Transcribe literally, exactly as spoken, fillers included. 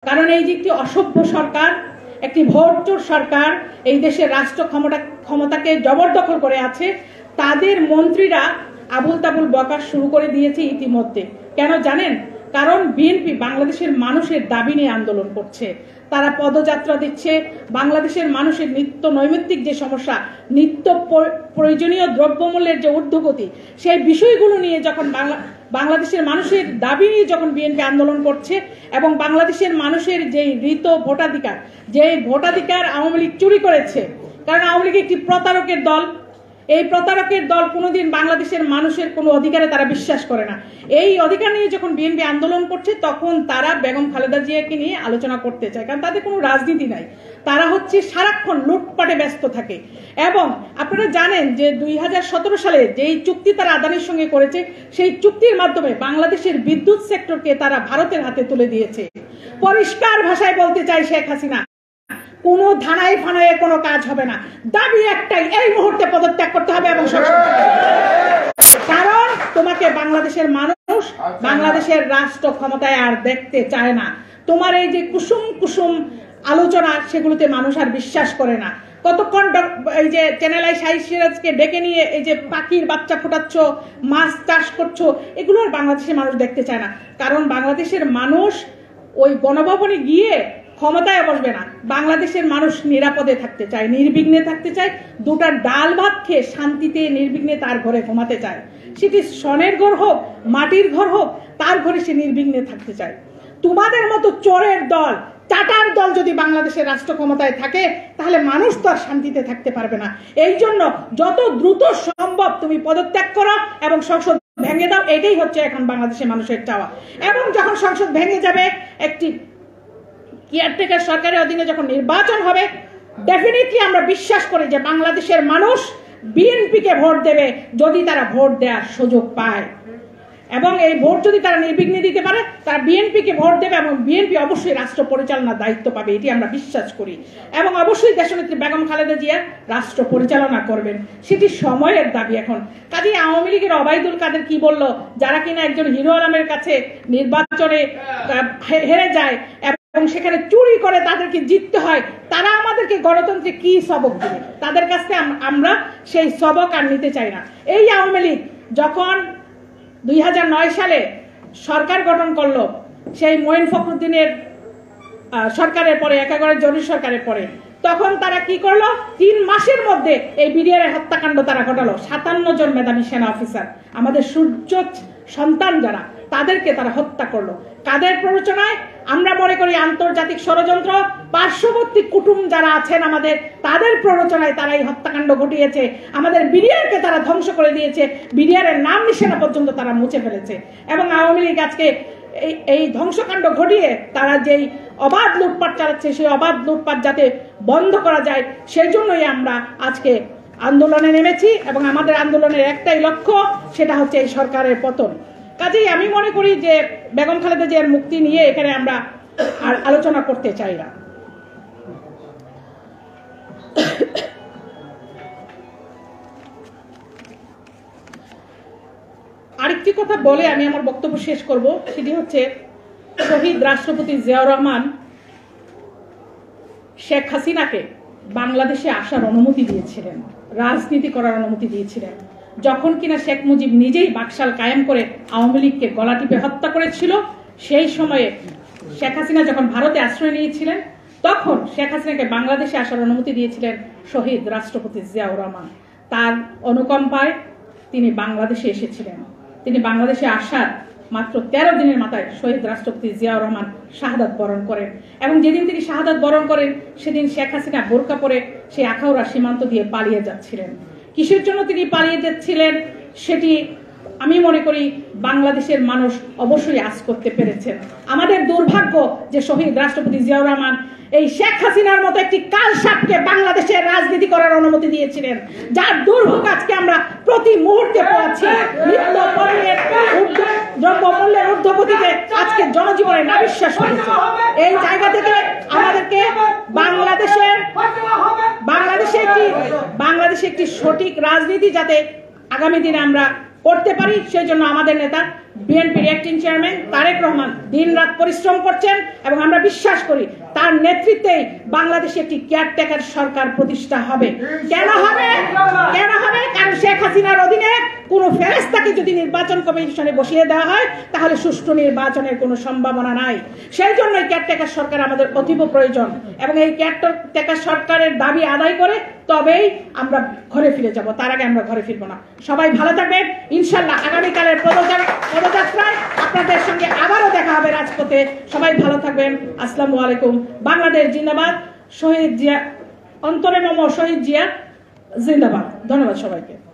কারণ এই যে একটি অসভ্য সরকার, একটি ভোটচোর সরকার এই দেশের রাষ্ট্র ক্ষমতা ক্ষমতাকে জবরদখল করে আছে, তাদের মন্ত্রীরা আবুল তাবুল বকা শুরু করে দিয়েছে ইতিমধ্যে। কেন জানেন? কারণ বিএনপি বাংলাদেশের মানুষের দাবি নিয়ে আন্দোলন করছে, তারা পদযাত্রা দিচ্ছে, বাংলাদেশের মানুষের নিত্য নৈমিত্তিক যে সমস্যা, নিত্য প্রয়োজনীয় দ্রব্যমূল্যের যে ঊর্ধ্বগতি, সেই বিষয়গুলো নিয়ে যখন বাংলা বাংলাদেশের মানুষের দাবি নিয়ে যখন বিএনপি আন্দোলন করছে এবং বাংলাদেশের মানুষের যেই ঋত ভোটাধিকার, যে ভোটাধিকার আওয়ামী লীগ চুরি করেছে, কারণ আওয়ামী লীগ একটি প্রতারকের দল, এই প্রতারকের দল কোনোদিন বাংলাদেশের মানুষের কোনো অধিকারে তারা বিশ্বাস করে না। এই অধিকার নিয়ে যখন বিএনপি আন্দোলন করছে তখন তারা বেগম খালেদা জিয়াকে নিয়ে আলোচনা করতে চায়, কারণ তাদের কোনো রাজনীতি নাই, তারা হচ্ছে সারাক্ষণ লুটপাটে ব্যস্ত থাকে। এবং আপনারা জানেন যে দুই হাজার সতেরো সালে যেই চুক্তি তারা আদানির সঙ্গে করেছে, সেই চুক্তির মাধ্যমে বাংলাদেশের বিদ্যুৎ সেক্টরকে তারা ভারতের হাতে তুলে দিয়েছে। পরিষ্কার ভাষায় বলতে চাই, শেখ হাসিনা কোনো ধানায় ফানায় কোনো কাজ হবে না, দাবি একটাই, এই মুহূর্তে পদত্যাগ করতে হবে এবং কারণ তোমাকে বাংলাদেশের মানুষ বাংলাদেশের রাষ্ট্র ক্ষমতায় আর দেখতে চায় না। তোমার এই যে কুসুম কুসুম আলোচনা, সেগুলোতে মানুষ আর বিশ্বাস করে না। কতক্ষণ এই যে চ্যানেল আই শাহী সিরাজকে ডেকে নিয়ে এই যে পাখির বাচ্চা ফোটাচ্ছ, মাছ চাষ করছো, এগুলো আর বাংলাদেশের মানুষ দেখতে চায় না। কারণ বাংলাদেশের মানুষ ওই গণভবনে গিয়ে ক্ষমতায় বসবে না, বাংলাদেশের মানুষ নিরাপদে থাকতে চায়, নির্বিঘ্নে থাকতে চায়, দুটা ডাল ভাত খেয়ে শান্তিতে নির্বিঘ্নে তার ঘরে ঘুমাতে চায়। সেটি সনের ঘর হোক, মাটির ঘর হোক, তার ঘরে সে নির্বিঘ্নে থাকতে চায়। তোমাদের মতো চোরের দল, চাটার দল যদি বাংলাদেশের রাষ্ট্র ক্ষমতায় থাকে, তাহলে মানুষ তো আর শান্তিতে থাকতে পারবে না। এই জন্য যত দ্রুত সম্ভব তুমি পদত্যাগ করো এবং সংসদ ভেঙে দাও, এটাই হচ্ছে এখন বাংলাদেশের মানুষের চাওয়া। এবং যখন সংসদ ভেঙে যাবে, একটি কেয়ারটেকার সরকারের অধীনে যখন নির্বাচন হবে, ডেফিনেটলি আমরা বিশ্বাস করি যে বাংলাদেশের মানুষ বিএনপিকে ভোট দেবে যদি তারা ভোট দেওয়ার সুযোগ পায়। এবং এই ভোট যদি তারা নির্বিঘ্নে দিতে পারে, তারা বিএনপিকে ভোট দেবে এবং বিএনপি অবশ্যই রাষ্ট্র পরিচালনার দায়িত্ব পাবে, এটি আমরা বিশ্বাস করি। এবং অবশ্যই দেশনেত্রী বেগম খালেদা জিয়া রাষ্ট্র পরিচালনা করবেন, সেটি সময়ের দাবি এখন। কাজে আওয়ামী লীগের ওবায়দুল কাদের কি বলল, যারা কিনা একজন হিরো আলমের কাছে নির্বাচনে হেরে যায় এবং সেখানে চুরি করে তাদেরকে জিততে হয়, তারা আমাদেরকে গণতন্ত্রে কি সবক দেবে? তাদের কাছ থেকে আমরা সেই সবক আর নিতে চাই না। এই আওয়ামী লীগ যখন দুই হাজার নয় সালে সরকার গঠন করলো, সেই মঈন ফখরুদ্দিনের সরকারের পরে, একাগরের জরির সরকারের পরে, তখন তারা কি করলো? তিন মাসের মধ্যে এই বিডিআর হত্যাকাণ্ড তারা ঘটালো। সাতান্ন জন মেধাবী সেনা অফিসার, আমাদের সূর্য সন্তান যারা, তাদেরকে তারা হত্যা করলো। কাদের প্ররোচনায়? আমরা মনে করি আন্তর্জাতিক ষড়যন্ত্র, পার্শ্ববর্তী কুটুম যারা আছেন আমাদের, তাদের প্ররোচনায় তারা এই হত্যাকাণ্ড ঘটিয়েছে। আমাদের বিডিআরকে তারা ধ্বংস করে দিয়েছে, বিডিআরের নাম নিশানা পর্যন্ত তারা মুছে ফেলেছে। এবং আওয়ামী লীগ আজকে এই এই ধ্বংসকাণ্ড ঘটিয়ে তারা যেই অবাধ লুটপাট চালাচ্ছে, সেই অবাধ লুটপাট যাতে বন্ধ করা যায়, সেই জন্যই আমরা আজকে আন্দোলনে নেমেছি। এবং আমাদের আন্দোলনের একটাই লক্ষ্য, সেটা হচ্ছে এই সরকারের পতন। কাজেই আমি মনে করি যে বেগম খালেদা জিয়ার মুক্তি নিয়ে এখানে আমরা আর আলোচনা করতে চাই না। আরেকটি কথা বলে আমি আমার বক্তব্য শেষ করব, সেটি হচ্ছে শহীদ রাষ্ট্রপতি জিয়াউর রহমান শেখ হাসিনাকে বাংলাদেশে আসার অনুমতি দিয়েছিলেন, রাজনীতি করার অনুমতি দিয়েছিলেন। যখন কিনা শেখ মুজিব নিজেই বাকশাল কায়েম করে আওয়ামী লীগকে গলা টিপে হত্যা করেছিল, সেই সময়ে শেখ হাসিনা যখন ভারতে আশ্রয় নিয়েছিলেন, তখন শেখ হাসিনাকে বাংলাদেশে আসার অনুমতি দিয়েছিলেন শহীদ রাষ্ট্রপতি জিয়াউর রহমান। তার অনুকম্পায় তিনি বাংলাদেশে এসেছিলেন। তিনি বাংলাদেশে আসার মাত্র তেরো দিনের মাথায় শহীদ রাষ্ট্রপতি জিয়াউর রহমান শাহাদাত বরণ করেন। এবং যেদিন তিনি শাহাদাত বরণ করেন, সেদিন শেখ হাসিনা বোরকা পরে সেই আখাউড়া সীমান্ত দিয়ে পালিয়ে যাচ্ছিলেন। কিসের জন্য তিনি পালিয়ে যাচ্ছিলেন, সেটি আমি মনে করি বাংলাদেশের মানুষ অবশ্যই আজ করতে পেরেছেন। আমাদের দুর্ভাগ্য যে শহীদ রাষ্ট্রপতি জিয়াউর রহমান এই শেখ হাসিনার মতো একটি কালসাপকে বাংলাদেশের রাজনীতি করার অনুমতি দিয়েছিলেন, যার দুর্ভোগ আজকে আমরা প্রতি মুহূর্তে পাচ্ছি। নিত্য পণ্যের দ্রব্যমূল্যের ঊর্ধ্বগতিতে আজকে জনজীবনে নাবিশ্বাস হয়েছে। এই জায়গা থেকে আমাদেরকে বাংলাদেশের বাংলাদেশে একটি বাংলাদেশে একটি সঠিক রাজনীতি যাতে আগামী দিনে আমরা করতে পারি, সেই জন্য আমাদের নেতা বিএনপির অ্যাক্টিং চেয়ারম্যান তারেক রহমান দিন রাত পরিশ্রম করছেন এবং আমরা বিশ্বাস করি তার নেতৃত্বেই বাংলাদেশে একটি কেয়ারটেকার সরকার প্রতিষ্ঠা হবে। কেন হবে? কেন হবে? কারণ শেখ হাসিনার অধীনে কোনো ফেরেশতাকে যদি নির্বাচন কমিশনে বসিয়ে দেওয়া হয় তাহলে সুষ্ঠু নির্বাচনের কোনো সম্ভাবনা নাই। সেই জন্যই কেয়ারটেকার সরকার আমাদের অতীব প্রয়োজন এবং এই কেয়ারটেকার সরকারের দাবি আদায় করে তবেই আমরা ঘরে ফিরে যাব, তার আগে আমরা ঘরে ফিরবো না। সবাই ভালো থাকবেন। ইনশাল্লাহ আগামীকালের পদযাত্রায় আপনাদের সঙ্গে আবারও দেখা হবে রাজপথে। সবাই ভালো থাকবেন। আসসালামু আলাইকুম। বাংলাদেশ জিন্দাবাদ। শহীদ জিয়া অন্তরে মম শহীদ জিয়া জিন্দাবাদ। ধন্যবাদ সবাইকে।